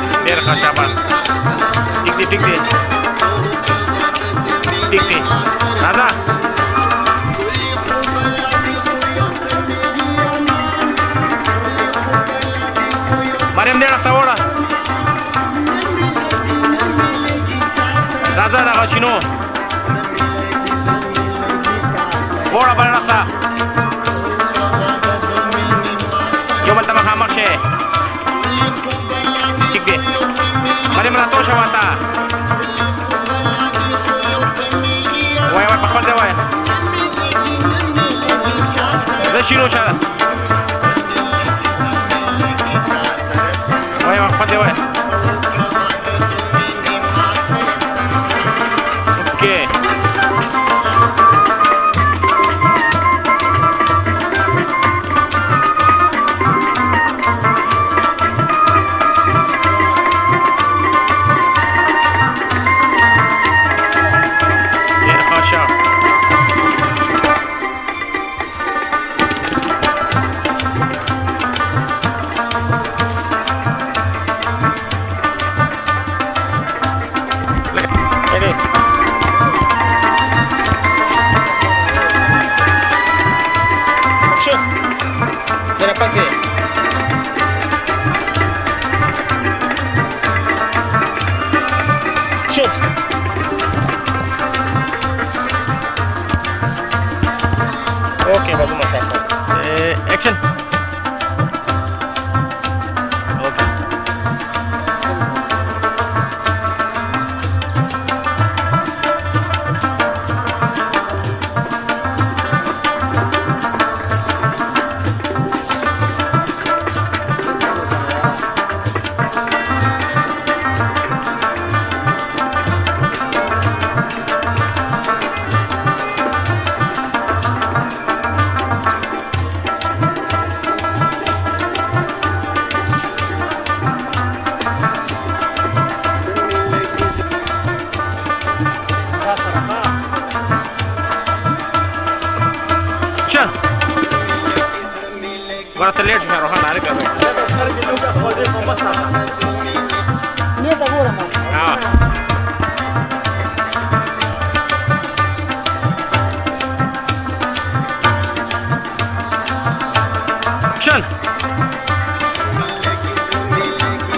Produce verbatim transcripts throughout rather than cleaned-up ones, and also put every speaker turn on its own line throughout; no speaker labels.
ډېر ښه شاباس ټیک دی ټیک دی ټیک دی راځه مریم دې راته وړه راځه دغه چینو وړه بل راته یو بل ته مخامخ شئ ټیک دی مریم راته وشه ورته وایه وایه په خپل ځای وایه زه شینو شه وایه په خپل ځای وایه اوکې Mira, pase. Shoot. Okay, bagus masak. Eh, action. Okay. Agora tá leite, vai rolar na área, cara. Lihat agora, mano. Ah. Action.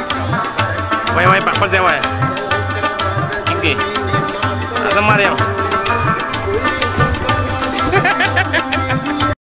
Vai, vai, pak, pak, vai. Tinggi. Ada Mariam.